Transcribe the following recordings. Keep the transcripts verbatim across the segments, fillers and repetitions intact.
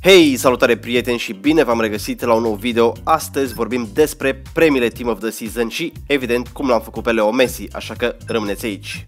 Hei, salutare prieteni și bine v-am regăsit la un nou video. Astăzi vorbim despre premiile Team of the Season și evident cum l-am făcut pe Leo Messi, așa că rămâneți aici.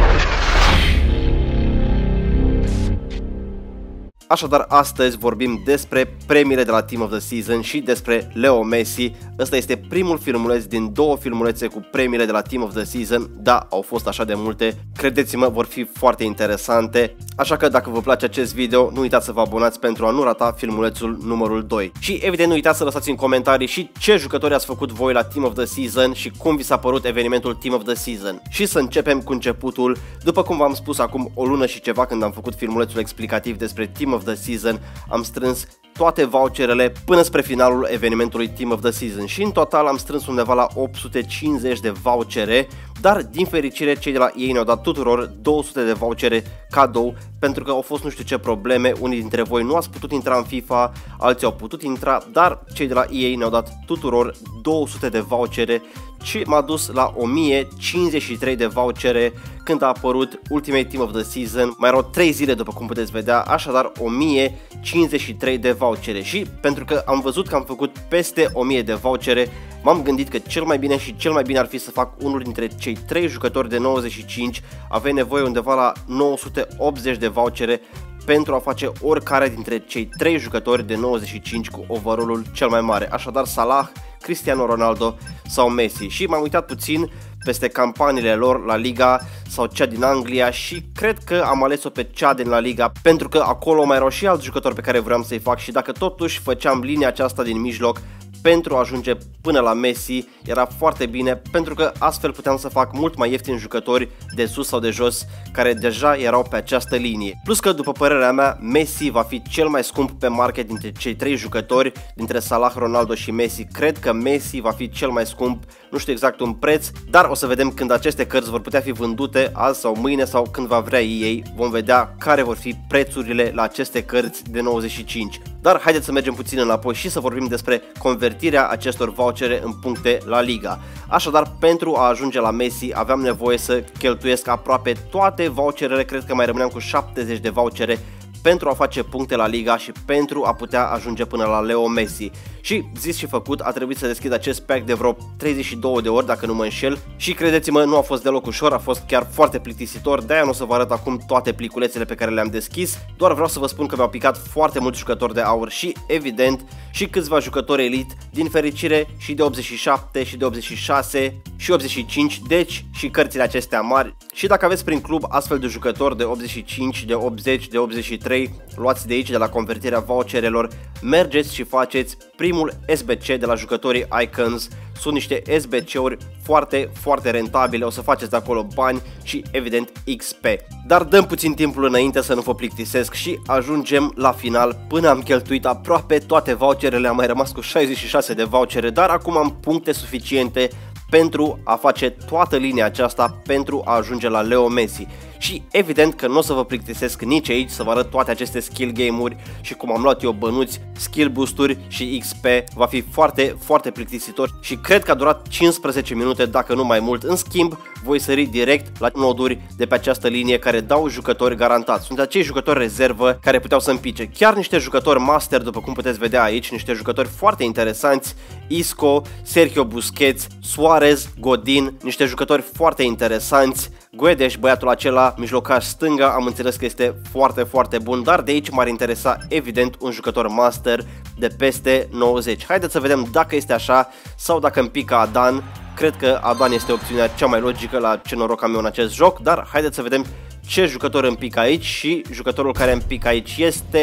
Așadar, astăzi vorbim despre premiile de la Team of the Season și despre Leo Messi. Ăsta este primul filmuleț din două filmulețe cu premiile de la Team of the Season. Da, au fost așa de multe, credeți-mă, vor fi foarte interesante. Așa că dacă vă place acest video, nu uitați să vă abonați pentru a nu rata filmulețul numărul doi. Și evident nu uitați să lăsați în comentarii și ce jucători ați făcut voi la Team of the Season și cum vi s-a părut evenimentul Team of the Season. Și să începem cu începutul. După cum v-am spus acum o lună și ceva când am făcut filmulețul explicativ despre Team of the Season, am strâns toate voucherele până spre finalul evenimentului Team of the Season și în total am strâns undeva la opt sute cincizeci de vouchere, dar din fericire cei de la E A ne-au dat tuturor două sute de vouchere cadou pentru că au fost nu știu ce probleme, unii dintre voi nu ați putut intra în FIFA, alții au putut intra, dar cei de la E A ne-au dat tuturor două sute de vouchere și m-a dus la o mie cincizeci și trei de vouchere când a apărut Ultimate Team of the Season. Mai erau trei zile după cum puteți vedea, așadar o mie cincizeci și trei de vouchere și pentru că am văzut că am făcut peste o mie de vouchere, m-am gândit că cel mai bine și cel mai bine ar fi să fac unul dintre cei trei jucători de nouăzeci și cinci. Aveai nevoie undeva la nouă sute optzeci de vouchere pentru a face oricare dintre cei trei jucători de nouăzeci și cinci cu overall-ul cel mai mare, așadar Salah, Cristiano Ronaldo sau Messi. Și m-am uitat puțin peste campaniile lor la Liga sau cea din Anglia și cred că am ales-o pe cea din La Liga pentru că acolo mai erau și alți jucători pe care vreau să-i fac și dacă totuși făceam linia aceasta din mijloc pentru a ajunge până la Messi, era foarte bine pentru că astfel puteam să fac mult mai ieftini jucători de sus sau de jos care deja erau pe această linie. Plus că după părerea mea, Messi va fi cel mai scump pe market dintre cei trei jucători, dintre Salah, Ronaldo și Messi. Cred că Messi va fi cel mai scump, nu știu exact un preț, dar o să vedem când aceste cărți vor putea fi vândute, azi sau mâine sau când va vrea E A, vom vedea care vor fi prețurile la aceste cărți de nouăzeci și cinci. Dar haideți să mergem puțin înapoi și să vorbim despre convertirea acestor vouchere în puncte la Liga. Așadar, pentru a ajunge la Messi aveam nevoie să cheltuiesc aproape toate voucherele, cred că mai rămâneam cu șaptezeci de vouchere pentru a face puncte la Liga și pentru a putea ajunge până la Leo Messi. Și zis și făcut, a trebuit să deschid acest pack de vreo treizeci și două de ori, dacă nu mă înșel, și credeți-mă, nu a fost deloc ușor, a fost chiar foarte plictisitor, de-aia nu o să vă arăt acum toate pliculețele pe care le-am deschis, doar vreau să vă spun că mi-au picat foarte mulți jucători de aur și, evident, și câțiva jucători elite, din fericire și de optzeci și șapte și de optzeci și șase și optzeci și cinci, deci și cărțile acestea mari. Și dacă aveți prin club astfel de jucători de optzeci și cinci, de optzeci, de optzeci și trei, luați de aici, de la convertirea voucherelor, mergeți și faceți primul S B C de la jucătorii Icons. Sunt niște S B C-uri foarte, foarte rentabile, o să faceți de acolo bani și evident X P. Dar dăm puțin timpul înainte să nu vă plictisesc și ajungem la final. Până am cheltuit aproape toate voucherele, am mai rămas cu șaizeci și șase de vouchere, dar acum am puncte suficiente pentru a face toată linia aceasta pentru a ajunge la Leo Messi. Și evident că nu o să vă plictisesc nici aici să vă arăt toate aceste skill game-uri și cum am luat eu bănuți, skill boost-uri și X P. Va fi foarte, foarte plictisitor și cred că a durat cincisprezece minute, dacă nu mai mult. În schimb, voi sări direct la noduri de pe această linie care dau jucători garantați. Sunt acei jucători rezervă care puteau să împice. Chiar niște jucători master, după cum puteți vedea aici, niște jucători foarte interesanți. Isco, Sergio Busquets, Suarez, Godin, niște jucători foarte interesanți. Guedes, băiatul acela, mijlocaș stânga, am înțeles că este foarte, foarte bun, dar de aici m-ar interesa evident un jucător master de peste nouăzeci. Haideți să vedem dacă este așa sau dacă îmi pică Adan. Cred că Adan este opțiunea cea mai logică, la ce noroc am eu în acest joc, dar haideți să vedem ce jucător îmi pică aici și jucătorul care îmi pică aici este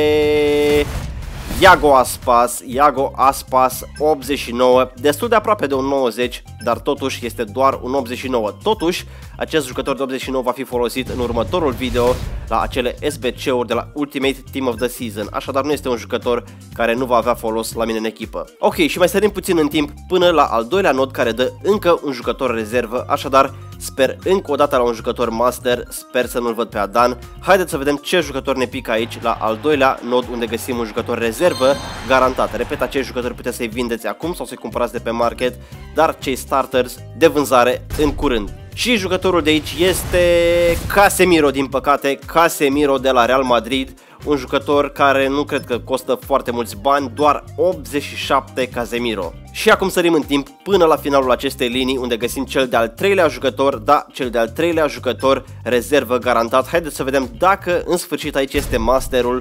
Iago Aspas, Iago Aspas optzeci și nouă, destul de aproape de un nouăzeci, dar totuși este doar un optzeci și nouă. Totuși, acest jucător de optzeci și nouă va fi folosit în următorul video la acele S B C-uri de la Ultimate Team of the Season, așadar nu este un jucător care nu va avea folos la mine în echipă. Ok, și mai sărim puțin în timp până la al doilea nod care dă încă un jucător rezervă, așadar sper încă o dată la un jucător master, sper să nu-l văd pe Adan. Haideți să vedem ce jucător ne pică aici la al doilea nod unde găsim un jucător rezervă garantat. Repet, acești jucători puteți să-i vindeți acum sau să-i cumpărați de pe market, dar cei starters de vânzare în curând. Și jucătorul de aici este Casemiro, din păcate, Casemiro de la Real Madrid. Un jucător care nu cred că costă foarte mulți bani, doar optzeci și șapte Casemiro. Și acum sărim în timp până la finalul acestei linii, unde găsim cel de-al treilea jucător, da, cel de-al treilea jucător rezervă garantat. Haideți să vedem dacă în sfârșit aici este masterul.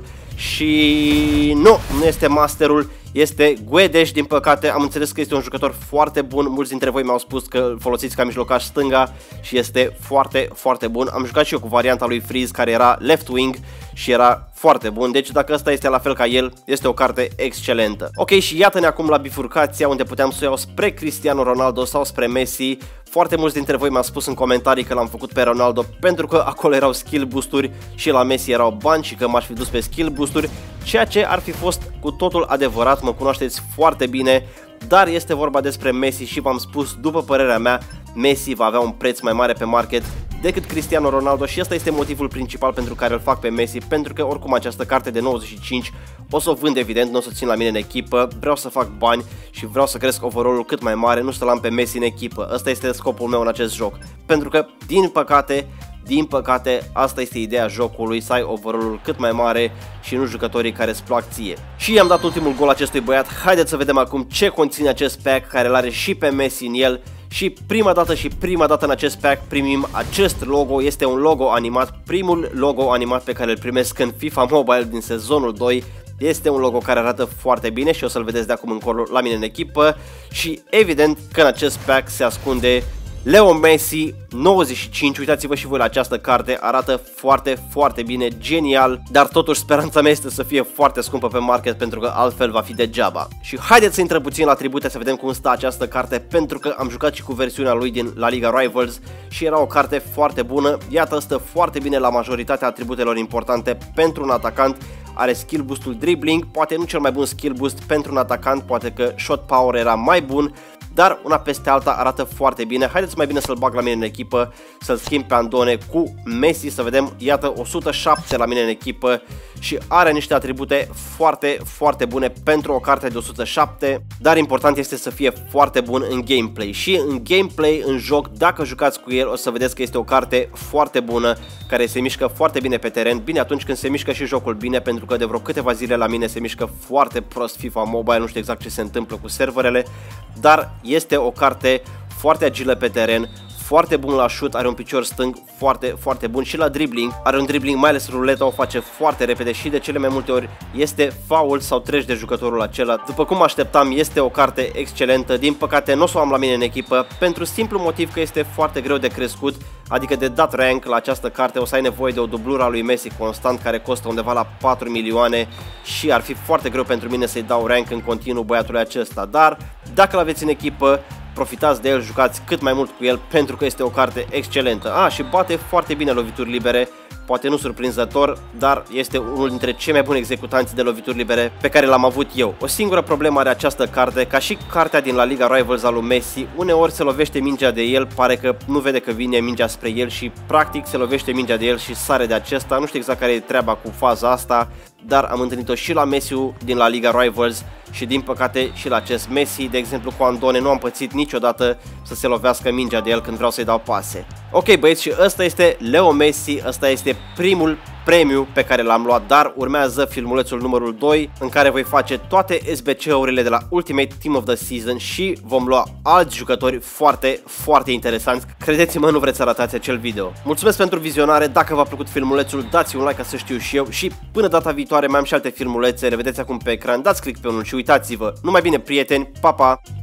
Și nu, nu este masterul, este Guedes, din păcate. Am înțeles că este un jucător foarte bun, mulți dintre voi mi-au spus că îl folosiți ca mijlocaș stânga și este foarte, foarte bun. Am jucat și eu cu varianta lui Freeze, care era left wing și era foarte bun, deci dacă ăsta este la fel ca el, este o carte excelentă. Ok, și iată-ne acum la bifurcația unde puteam să o iau spre Cristiano Ronaldo sau spre Messi. Foarte mulți dintre voi mi-au spus în comentarii că l-am făcut pe Ronaldo pentru că acolo erau skill boosturi și la Messi erau bani și că m-aș fi dus pe skill boosturi, ceea ce ar fi fost cu totul adevărat, mă cunoașteți foarte bine, dar este vorba despre Messi și v-am spus, după părerea mea, Messi va avea un preț mai mare pe market decât Cristiano Ronaldo și ăsta este motivul principal pentru care îl fac pe Messi, pentru că oricum această carte de nouăzeci și cinci o să o vând, evident, nu o să o țin la mine în echipă, vreau să fac bani și vreau să cresc overall-ul cât mai mare, nu să-l am pe Messi în echipă. Ăsta este scopul meu în acest joc, pentru că, din păcate, din păcate, asta este ideea jocului, să ai overall-ul cât mai mare și nu jucătorii care îți plac ție. Și i-am dat ultimul gol acestui băiat. Haideți să vedem acum ce conține acest pack, care îl are și pe Messi în el. Și prima dată și prima dată în acest pack primim acest logo, este un logo animat, primul logo animat pe care îl primesc în FIFA Mobile din sezonul doi. Este un logo care arată foarte bine și o să-l vedeți de acum încolo la mine în echipă. Și evident că în acest pack se ascunde Leo Messi nouăzeci și cinci, uitați-vă și voi la această carte, arată foarte, foarte bine, genial, dar totuși speranța mea este să fie foarte scumpă pe market pentru că altfel va fi degeaba. Și haideți să intrăm puțin la atribute să vedem cum stă această carte, pentru că am jucat și cu versiunea lui din La Liga Rivals și era o carte foarte bună, iată, stă foarte bine la majoritatea atributelor importante pentru un atacant. Are skill boostul dribbling, poate nu cel mai bun skill boost pentru un atacant, poate că shot power era mai bun, dar una peste alta arată foarte bine. Haideți mai bine să-l bag la mine în echipă, să-l schimb pe Andone cu Messi, să vedem, iată, o sută șapte la mine în echipă și are niște atribute foarte, foarte bune pentru o carte de o sută șapte, dar important este să fie foarte bun în gameplay. Și în gameplay, în joc, dacă jucați cu el, o să vedeți că este o carte foarte bună, care se mișcă foarte bine pe teren, bine atunci când se mișcă și jocul bine, pentru că de vreo câteva zile la mine se mișcă foarte prost FIFA Mobile, nu știu exact ce se întâmplă cu serverele, dar este o carte foarte agilă pe teren, foarte bun la shoot, are un picior stâng foarte, foarte bun și la dribbling, are un dribbling, mai ales ruleta o face foarte repede și de cele mai multe ori este foul sau treci de jucătorul acela. După cum așteptam, este o carte excelentă, din păcate nu o să o am la mine în echipă, pentru simplu motiv că este foarte greu de crescut, adică de dat rank la această carte o să ai nevoie de o dublură a lui Messi constant, care costă undeva la patru milioane și ar fi foarte greu pentru mine să-i dau rank în continuu băiatului acesta, dar dacă l-aveți în echipă, profitați de el, jucați cât mai mult cu el pentru că este o carte excelentă. A, și bate foarte bine lovituri libere, poate nu surprinzător, dar este unul dintre cei mai buni executanți de lovituri libere pe care l-am avut eu. O singură problemă are această carte, ca și cartea din La Liga Rivals al lui Messi, uneori se lovește mingea de el, pare că nu vede că vine mingea spre el și practic se lovește mingea de el și sare de acesta. Nu știu exact care e treaba cu faza asta, dar am întâlnit-o și la Messi din La Liga Rivals și din păcate și la acest Messi, de exemplu cu Andone, nu am pățit niciodată să se lovească mingea de el când vreau să-i dau pase. Ok băieți, și ăsta este Leo Messi, ăsta este primul premiu pe care l-am luat, dar urmează filmulețul numărul doi în care voi face toate S B C-urile de la Ultimate Team of the Season și vom lua alți jucători foarte, foarte interesanți. Credeți-mă, nu vreți să ratați acel video. Mulțumesc pentru vizionare, dacă v-a plăcut filmulețul dați un like ca să știu și eu și până data viitoare mai am și alte filmulețe, le vedeți acum pe ecran, dați click pe unul și uitați-vă, numai bine prieteni, pa pa!